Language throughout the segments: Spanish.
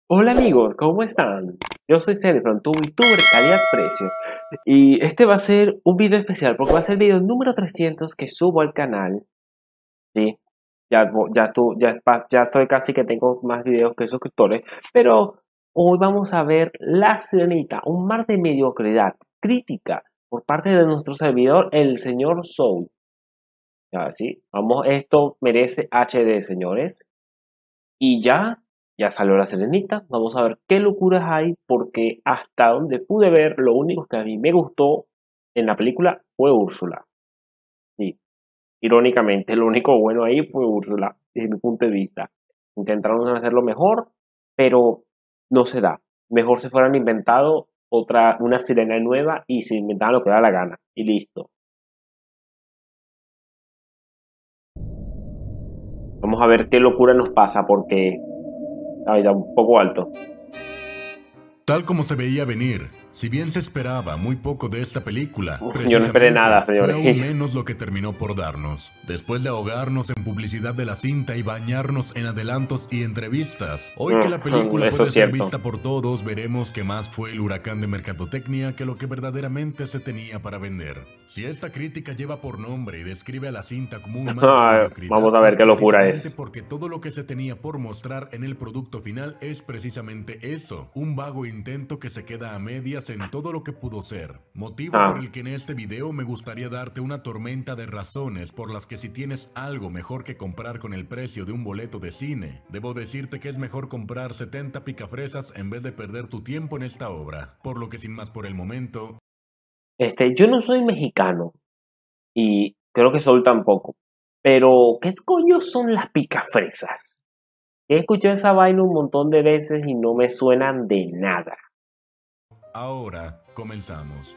Hola amigos, ¿cómo están? Yo soy Celefron, tu VTuber calidad-precio. Y este va a ser un video especial porque va a ser el video número 300 que subo al canal. Sí, ya estoy casi que tengo más videos que suscriptores. Pero hoy vamos a ver La Sirenita, un mar de mediocridad crítica por parte de nuestro servidor, el señor Soul. Ya, sí, vamos, esto merece HD, señores. Y ya salió la Sirenita. Vamos a ver qué locuras hay, porque hasta donde pude ver, lo único que a mí me gustó en la película fue Úrsula. Sí, irónicamente, lo único bueno ahí fue Úrsula, desde mi punto de vista. Intentaron hacerlo mejor, pero no se da. Mejor se fueran inventado una sirena nueva y se inventaran lo que da la gana. Y listo. Vamos a ver qué locura nos pasa, porque ay, está un poco alto. Tal como se veía venir, si bien se esperaba muy poco de esta película, Yo no esperé precisamente nada, fue señores. aún menos lo que terminó por darnos. Después de ahogarnos en publicidad de la cinta y bañarnos en adelantos y entrevistas, hoy que la película Eso puede es ser cierto. vista por todos, veremos que más fue el huracán de mercadotecnia que lo que verdaderamente se tenía para vender. Si esta crítica lleva por nombre y describe a la cinta como un mar de Vamos mediocridad, a ver es qué locura precisamente es. porque todo lo que se tenía por mostrar en el producto final es precisamente eso, un vago intento que se queda a medias en todo lo que pudo ser. Motivo por Ah, el que en este video me gustaría darte una tormenta de razones por las que si tienes algo mejor que comprar con el precio de un boleto de cine, debo decirte que es mejor comprar 70 picafresas en vez de perder tu tiempo en esta obra. Por lo que sin más por el momento, yo no soy mexicano y creo que Sol tampoco. Pero, ¿qué coño son las picafresas? He escuchado esa vaina un montón de veces y no me suenan de nada. ahora comenzamos.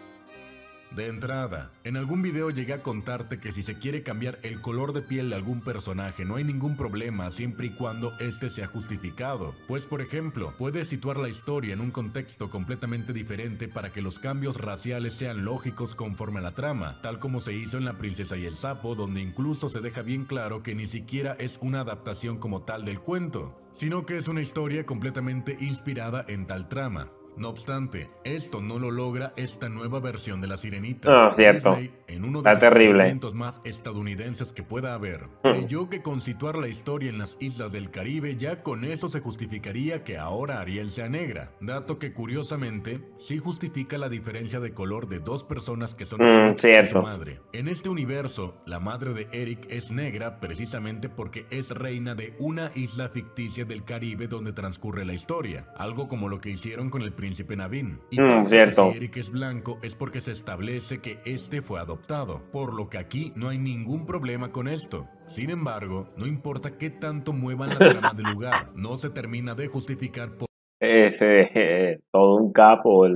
De entrada, en algún video llegué a contarte que si se quiere cambiar el color de piel de algún personaje no hay ningún problema siempre y cuando este sea justificado. Pues por ejemplo, puedes situar la historia en un contexto completamente diferente para que los cambios raciales sean lógicos conforme a la trama, tal como se hizo en La Princesa y el Sapo, donde incluso se deja bien claro que ni siquiera es una adaptación como tal del cuento, sino que es una historia completamente inspirada en tal trama. No obstante, esto no lo logra esta nueva versión de La Sirenita. No, cierto. Disney, en uno de Está sus terrible. pensamientos más estadounidenses que pueda haber, Hmm. creyó que con situar la historia en las islas del Caribe ya con eso se justificaría que ahora Ariel sea negra, dato que curiosamente sí justifica la diferencia de color de dos personas que son Eric y su Cierto. madre. En este universo, la madre de Eric es negra precisamente porque es reina de una isla ficticia del Caribe donde transcurre la historia, algo como lo que hicieron con el príncipe Naveen. Y pasa que si Cierto. Eric es blanco es porque se establece que este fue adoptado, por lo que aquí no hay ningún problema con esto. Sin embargo, no importa qué tanto muevan la trama del lugar, no se termina de justificar por Todo un capo,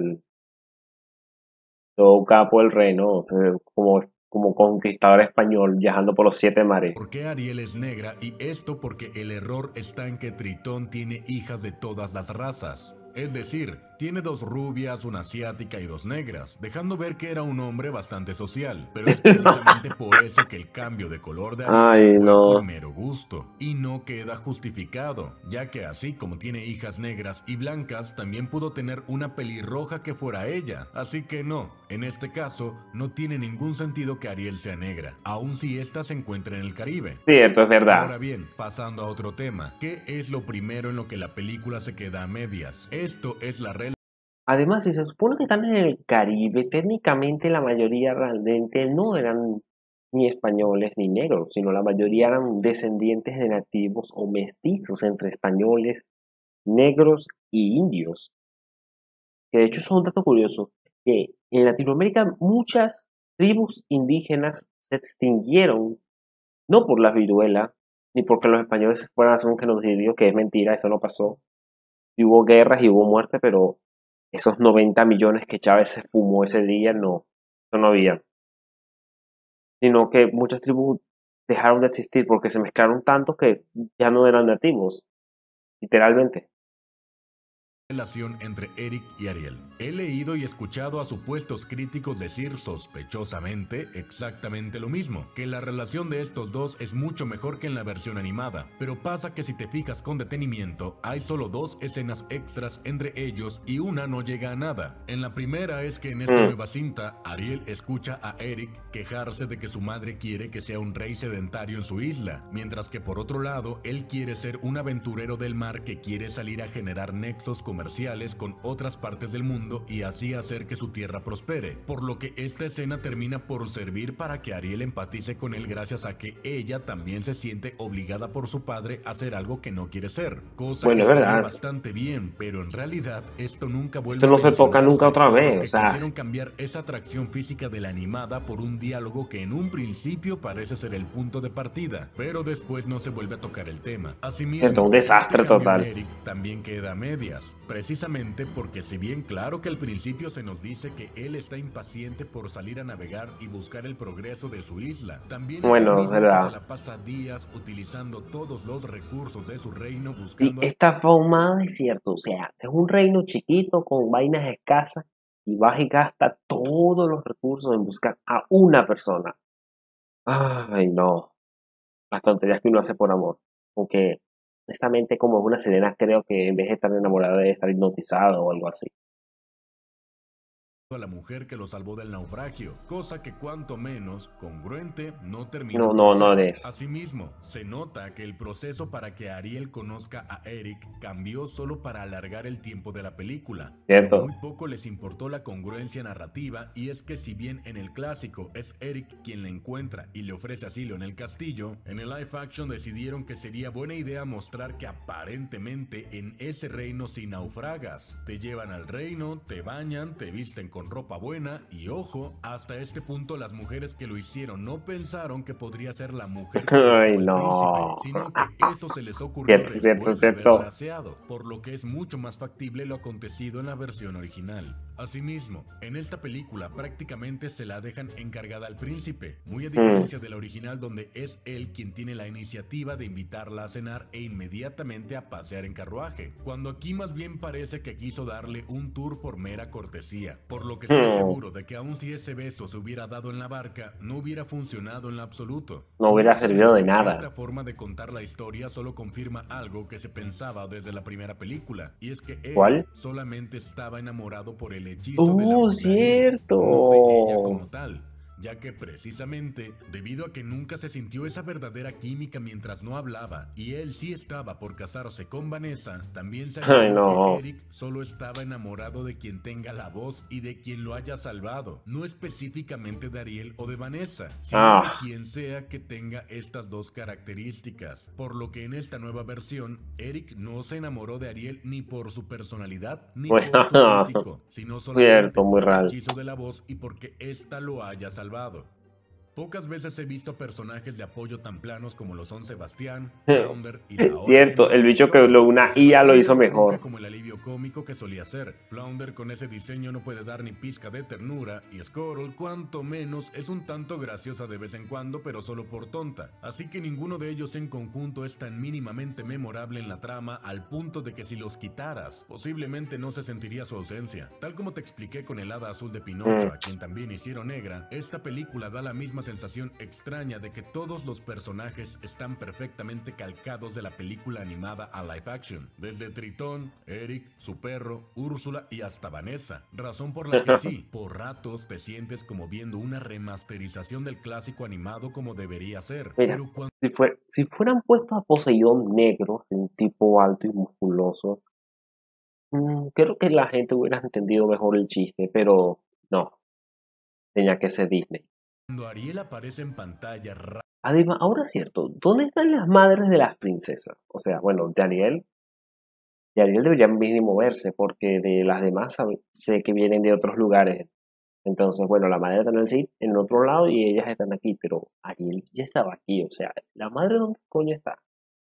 todo un capo el rey, ¿no? O sea, como conquistador español viajando por los siete mares. qué Ariel es negra, y esto porque el error está en que Tritón tiene hijas de todas las razas. Es decir, tiene dos rubias, una asiática y dos negras, dejando ver que era un hombre bastante social, pero es precisamente por eso que el cambio de color de Ariel Ay, fue por no. mero gusto, y no queda justificado, ya que así como tiene hijas negras y blancas, también pudo tener una pelirroja que fuera ella, así que no, en este caso, no tiene ningún sentido que Ariel sea negra, aun si ésta se encuentra en el Caribe. Cierto, es verdad. Ahora bien, pasando a otro tema, ¿qué es lo primero en lo que la película se queda a medias? Esto es la Además, si se supone que están en el Caribe, técnicamente la mayoría realmente no eran ni españoles ni negros, sino la mayoría eran descendientes de nativos o mestizos entre españoles, negros y indios. Que de hecho eso es un dato curioso, que en Latinoamérica muchas tribus indígenas se extinguieron, no por la viruela, ni porque los españoles fueran a hacer un genocidio, que es mentira, eso no pasó. Y hubo guerras y hubo muerte, pero esos 90 millones que Chávez se fumó ese día, no, eso no había. Sino que muchas tribus dejaron de existir porque se mezclaron tanto que ya no eran nativos, literalmente. relación entre Eric y Ariel. He leído y escuchado a supuestos críticos decir sospechosamente exactamente lo mismo, que la relación de estos dos es mucho mejor que en la versión animada, pero pasa que si te fijas con detenimiento, hay solo 2 escenas extras entre ellos y una no llega a nada. En la primera es que en esta nueva cinta, Ariel escucha a Eric quejarse de que su madre quiere que sea un rey sedentario en su isla, mientras que por otro lado, él quiere ser un aventurero del mar que quiere salir a generar nexos comerciales con otras partes del mundo y así hacer que su tierra prospere, por lo que esta escena termina por servir para que Ariel empatice con él gracias a que ella también se siente obligada por su padre a hacer algo que no quiere ser, cosa que Bueno, es estaría verdad. bastante bien, pero en realidad esto nunca Esto vuelve a no se toca nunca mencionarse, otra por lo vez. O que sea, quisieron cambiar esa atracción física de la animada por un diálogo que en un principio parece ser el punto de partida, pero después no se vuelve a tocar el tema. cierto, un Asimismo, este desastre cambio en total. Eric también queda a medias, precisamente porque si bien claro que al principio se nos dice que él está impaciente por salir a navegar y buscar el progreso de su isla, también es el Bueno, es mismo que se verdad. la pasa días utilizando todos los recursos de su reino Sí, buscando está fumada, es cierto. O sea, es un reino chiquito con vainas escasas y vas y gasta todos los recursos en buscar a una persona. Ay, no. Las tonterías que uno hace por amor. Aunque, honestamente, como es una sirena, creo que en vez de estar enamorada debe estar hipnotizado o algo así. a la mujer que lo salvó del naufragio, cosa que cuanto menos congruente no termina No, por no, no ser. es. Asimismo, se nota que el proceso para que Ariel conozca a Eric cambió solo para alargar el tiempo de la película, pero ¿Cierto? muy poco les importó la congruencia narrativa y es que si bien en el clásico es Eric quien la encuentra y le ofrece asilo en el castillo, en el live action decidieron que sería buena idea mostrar que aparentemente en ese reino si naufragas, te llevan al reino, te bañan, te visten con ropa buena y ojo, hasta este punto las mujeres que lo hicieron no pensaron que podría ser la mujer que Ay, buscaba el príncipe, no. sino que eso se les ocurrió Cierto, cierto, después de haberla cierto. aseado, por lo que es mucho más factible lo acontecido en la versión original. Asimismo, en esta película prácticamente se la dejan encargada al príncipe, muy a diferencia de la original donde es él quien tiene la iniciativa de invitarla a cenar e inmediatamente a pasear en carruaje, cuando aquí más bien parece que quiso darle un tour por mera cortesía, por lo que estoy seguro de que aun si ese beso se hubiera dado en la barca, no hubiera funcionado en lo absoluto. No hubiera servido de Curiosamente, nada. esta forma de contar la historia solo confirma algo que se pensaba desde la primera película, y es que Eric ¿Cuál? solamente estaba enamorado por el hechizo del amor de Ariel, Cierto. no de ella como tal, ya que precisamente debido a que nunca se sintió esa verdadera química mientras no hablaba y él sí estaba por casarse con Vanessa, también se Ay, agregó que no. Eric solo estaba enamorado de quien tenga la voz y de quien lo haya salvado, no específicamente de Ariel o de Vanessa, sino de Ah, quien sea que tenga estas dos características, por lo que en esta nueva versión, Eric no se enamoró de Ariel ni por su personalidad ni bueno, por su físico, sino solamente cierto, muy por el real. hechizo de la voz y porque ésta lo haya salvado. Pocas veces he visto personajes de apoyo tan planos como lo son Sebastián, Flounder y la ahora Cierto, Emma el en la bicho que historia. una IA lo Sebastián hizo no funge mejor. como el alivio cómico que solía ser. Flounder con ese diseño no puede dar ni pizca de ternura y Squirrel cuanto menos es un tanto graciosa de vez en cuando pero solo por tonta. Así que ninguno de ellos en conjunto es tan mínimamente memorable en la trama al punto de que si los quitaras, posiblemente no se sentiría su ausencia. Tal como te expliqué con el hada azul de Pinocho, a quien también hicieron negra, esta película da la misma sensación extraña de que todos los personajes están perfectamente calcados de la película animada a live action, desde Tritón, Eric, su perro, Úrsula y hasta Vanessa, razón por la que sí, por ratos te sientes como viendo una remasterización del clásico animado como debería ser, Mira, pero cuando si fueran puestos a Poseidón negro, un tipo alto y musculoso, creo que la gente hubiera entendido mejor el chiste, pero no, tenía que ser Disney. Ariel aparece en pantalla Además, ahora es cierto, ¿dónde están las madres de las princesas? O sea, bueno, de Ariel deberían mínimo verse, porque de las demás sé que vienen de otros lugares. Entonces, bueno, la madre está en el Cid, en otro lado, y ellas están aquí, pero Ariel ya estaba aquí, o sea, ¿la madre dónde coño está?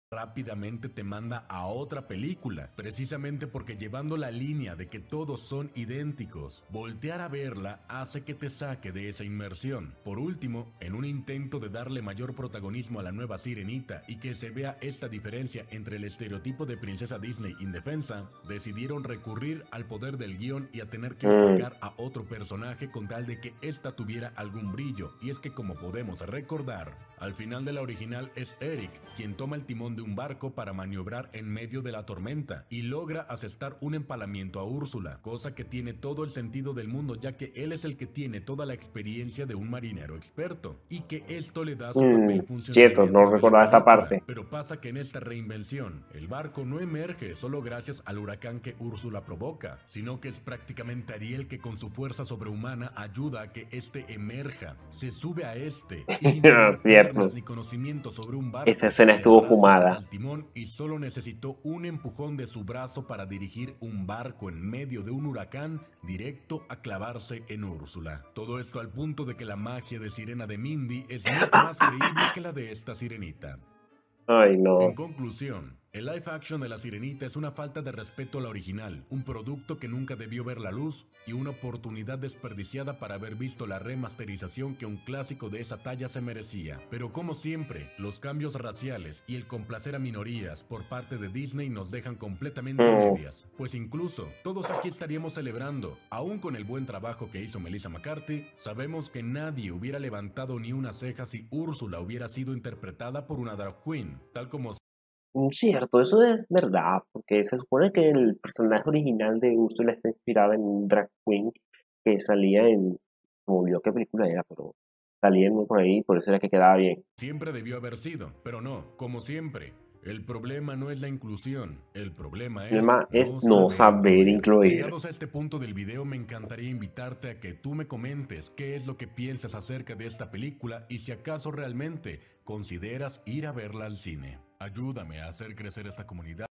rápidamente te manda a otra película, precisamente porque llevando la línea de que todos son idénticos, voltear a verla hace que te saque de esa inmersión. Por último, en un intento de darle mayor protagonismo a la nueva Sirenita y que se vea esta diferencia entre el estereotipo de princesa Disney indefensa, decidieron recurrir al poder del guión y a tener que opacar a otro personaje con tal de que ésta tuviera algún brillo. Y es que, como podemos recordar, al final de la original es Eric quien toma el timón de un barco para maniobrar en medio de la tormenta y logra asestar un empalamiento a Úrsula, cosa que tiene todo el sentido del mundo, ya que él es el que tiene toda la experiencia de un marinero experto y que esto le da su papel funcional Cierto, no dentro de la recordaba esta película. parte. Pero pasa que en esta reinvención el barco no emerge solo gracias al huracán que Úrsula provoca, sino que es prácticamente Ariel que con su fuerza sobrehumana ayuda a que este emerja, se sube a este y sin tener piernas Cierto. ni conocimiento sobre un barco, Esa escena se estuvo arrastra hasta fumada. el timón y solo necesitó un empujón de su brazo para dirigir un barco en medio de un huracán directo a clavarse en Úrsula. Todo esto al punto de que la magia de sirena de Mindy es mucho más creíble que la de esta sirenita. Ay, En no. conclusión, el live action de La Sirenita es una falta de respeto a la original, un producto que nunca debió ver la luz y una oportunidad desperdiciada para haber visto la remasterización que un clásico de esa talla se merecía. Pero como siempre, los cambios raciales y el complacer a minorías por parte de Disney nos dejan completamente a medias, pues incluso todos aquí estaríamos celebrando, aún con el buen trabajo que hizo Melissa McCarthy, sabemos que nadie hubiera levantado ni una ceja si Úrsula hubiera sido interpretada por una drag queen, tal como Cierto, eso es verdad, porque se supone que el personaje original de Úrsula está inspirado en un drag queen que salía en, no me olvidó qué película era, pero salía en uno por ahí, por eso era que quedaba bien. siempre debió haber sido, pero no, como siempre. El problema no es la inclusión, el problema El es tema es no no saber saber incluir. incluir. Llegados a este punto del video, me encantaría invitarte a que tú me comentes qué es lo que piensas acerca de esta película y si acaso realmente consideras ir a verla al cine. Ayúdame a hacer crecer esta comunidad.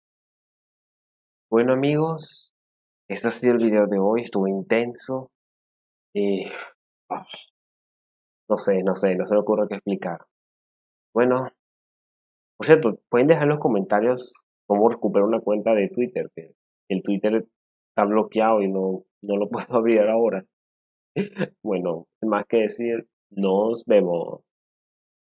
Bueno amigos, este ha sido el video de hoy, estuvo intenso y ah, no se me ocurre qué explicar. Bueno, por cierto, pueden dejar en los comentarios cómo recuperar una cuenta de Twitter, que el Twitter está bloqueado y no lo puedo abrir ahora. Bueno, sin más que decir, nos vemos.